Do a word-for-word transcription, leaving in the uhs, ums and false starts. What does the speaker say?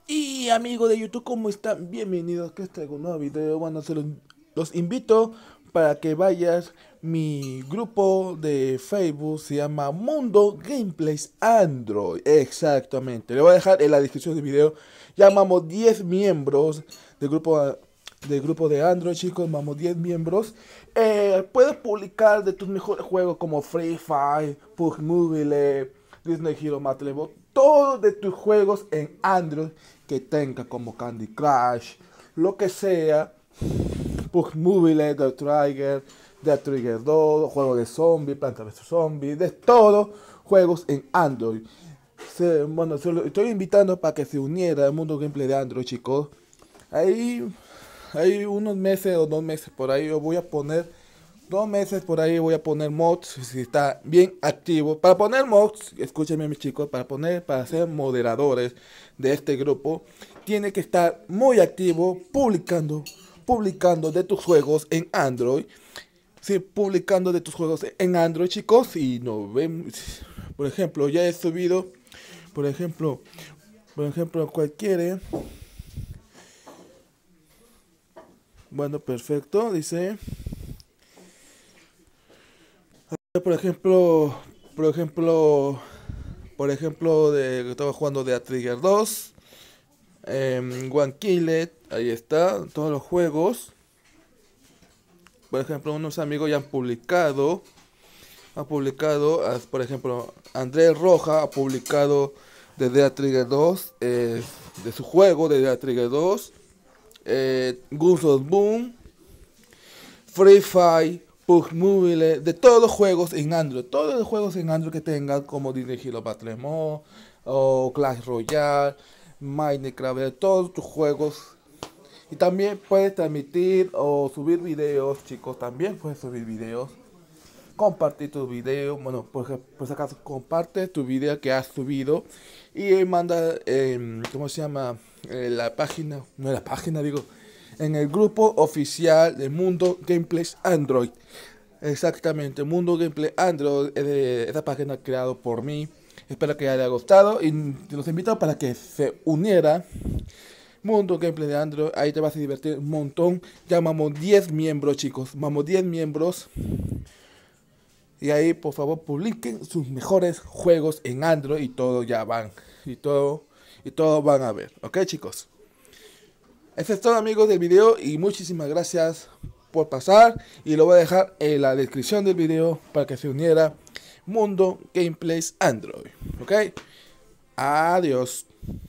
Y amigos de YouTube, ¿cómo están? Bienvenidos, que este es un nuevo video. Bueno, se los, los invito para que vayas. Mi grupo de Facebook se llama Mundo Gameplays Android. Exactamente. Le voy a dejar en la descripción del video. Llamamos diez miembros del grupo, del grupo de Android, chicos. Vamos diez miembros. Eh, puedes publicar de tus mejores juegos como Free Fire, P U B G Mobile, Disney Hero Battle Ball, todos de tus juegos en Android que tenga como Candy Crush, lo que sea, P U B G Mobile, The Trigger, The Trigger dos, juegos de zombies, Planta versus. Zombies, de todos juegos en Android. Se, bueno, se lo estoy invitando para que se uniera al mundo gameplay de Android, chicos. Ahí, hay unos meses o dos meses por ahí yo voy a poner dos meses por ahí voy a poner mods si está bien activo. Para poner mods, escúchenme mis chicos, para poner, para ser moderadores de este grupo, tiene que estar muy activo publicando, publicando de tus juegos en Android. Sí, publicando de tus juegos en Android, chicos. Y no ven, por ejemplo, ya he subido, por ejemplo, por ejemplo, cualquiera. Bueno, perfecto, dice. Por ejemplo, por ejemplo, por ejemplo, de que estaba jugando de A Trigger dos, eh, One Killet, ahí está, todos los juegos. Por ejemplo, unos amigos ya han publicado, ha publicado, as- por ejemplo, Andrés Roja ha publicado de The Trigger dos, eh, de su juego de The Trigger dos, eh, Guns of Boom, Free Fire, P U B G Mobile, de todos los juegos en Android, todos los juegos en Android que tengan como Disney Hero Battle Mode o Clash Royale, Minecraft, de todos tus juegos. Y también puedes transmitir o subir videos, chicos, también puedes subir videos. Compartir tu video, bueno, por, ej- por si acaso comparte tu video que has subido y manda, em, ¿cómo se llama? Eh, la página, no la página, digo, en el grupo oficial de Mundo Gameplays Android. Exactamente, Mundo Gameplay Android, eh, esa página creada por mí. Espero que les haya gustado y los invito para que se uniera Mundo Gameplay de Android. Ahí te vas a divertir un montón. Ya vamos diez miembros, chicos. Vamos diez miembros. Y ahí, por favor, publiquen sus mejores juegos en Android y todo ya van. Y todo, y todo van a ver. ¿Ok, chicos? Eso es todo, amigos, del video. Y muchísimas gracias por pasar. Y lo voy a dejar en la descripción del video para que se uniera Mundo Gameplays Android. ¿Ok? Adiós.